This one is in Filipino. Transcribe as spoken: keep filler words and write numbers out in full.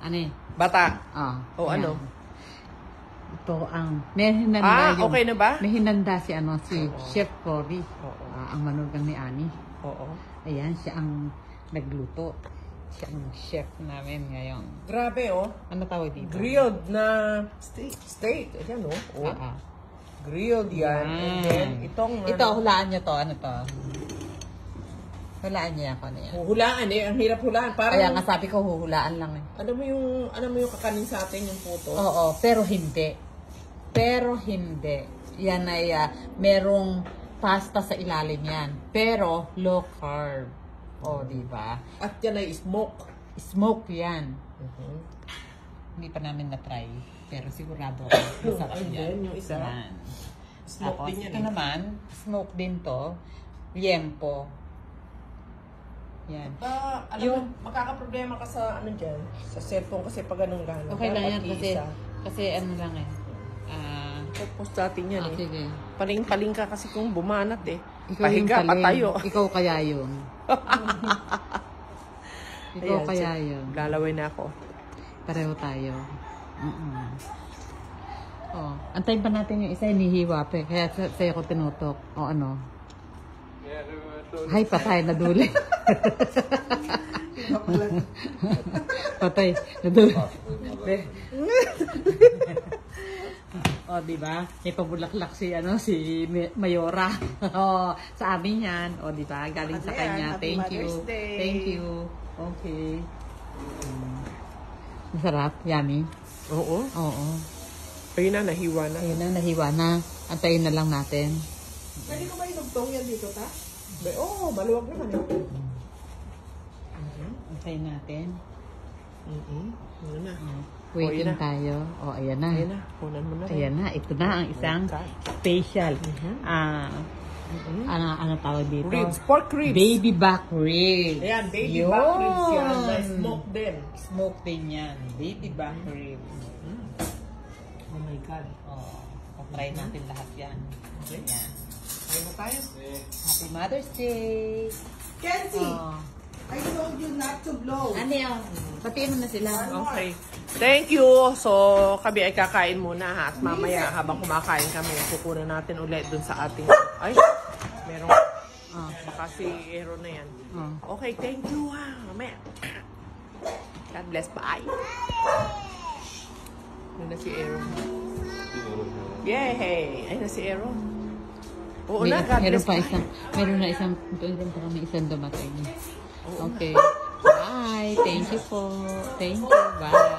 Ano eh? Bata. Ah, O ayan. ano? Ito ang, may hinanda Ah, yung, okay na ba? may hinanda si ano, si Oo. Chef Cory. Oo. Ah, ang manugang ni Ani. Oo. Ayan, siya ang nagluto. Siya ang chef namin ngayon. Grabe, oh. Ano tawag dito? Grilled na steak. Steak. Ayan, oh. oh. Ah, ah. Grilled yan. Yan. And then, itong... Ito, ano, hulaan nyo to. Ano to? Hulaan niya ako na yan. hulaan eh. Ang hirap hulaan. Parang, Kaya nga sabi ko, huhulaan lang eh. Ano mo yung, ano mo yung kakanin sa atin, yung puto? Oo, pero hindi. Pero hindi. Yan ay, uh, merong pasta sa ilalim yan. Pero, low carb. O, di ba? At yan ay smoke. Smoke yan. Uh-huh. Hindi pa namin na-try. Pero sigurado ako. Masarap And yan. then, yung isa. Yan. Smoke Tapos, din yan ito eh. naman, smoke din to. Liempo. Yan. Ah, alam Yung- mo, makakaproblema ka sa ano dyan, sa cellphone kasi pag ganun gano'n. Okay lang yan kasi, Isa. kasi ano lang eh. Ah, Post natin yan ah, eh. sige. Paling-paling ka kasi kung bumanat eh. Ikaw yung Pahiga, paling. patayo. Ikaw kaya yun. Ikaw Ayan, kaya sige. yun. Lalaway na ako. Pareho tayo. Mm-mm. Oh, antayin pa natin yung isa hinihiwa pa eh. Kaya sa- sa'yo ko tinutok. O ano? Ay, patay, naduli. Patay, naduli. O, di ba? May pabulaklak si, ano, si Mayora. O, sa amin yan. O, di ba? Galing sa Ano yan? kanya. Happy Thank you. Mother's Day. Thank you. Okay. Mm. Masarap. Yummy. Oo. Oo. Ayun na, nahiwa na. Ayun na, nahiwa na. Antayin na lang natin. Pwede ko ba inugtong yan dito, ta? Oo, oh, maluwag naman eh. Antayin natin. Mm-hmm. Ano na? Waiting Oh, yun na. tayo. O, ayan na. Ayan na, kunan mo na. Ayan na. Ito na ang isang Okay. special. Mhm. Ah, Mhm. ano, ano tawag dito? Ribs, pork ribs. Baby back ribs. Ayan, baby Yun. back ribs yan. Na smoke din. Smoke din yan. Baby back ribs. Oh my God. Oh, try natin lahat yan. Okay. Yan. Kaya na tayo. Happy Mother's Day. Kenzie, Oh. I told you not to blow. Ano yan? Patiin mo na sila. Okay. Thank you. So, kami ay kakain muna ha. At mamaya habang kumakain kami, kukunan natin ulit dun sa ating... Ay, merong... Oh. Baka si Aaron na yan. Oh. Okay, thank you ha. Mamaya. God bless. Bye. Ayun na si Aaron. Yay! Ayun na si Aaron. Oo May, na, God meron bless. pa Bye. isang, meron na isang, meron pa kami isang dumating. Okay. Bye. Thank you po. Thank you. Bye.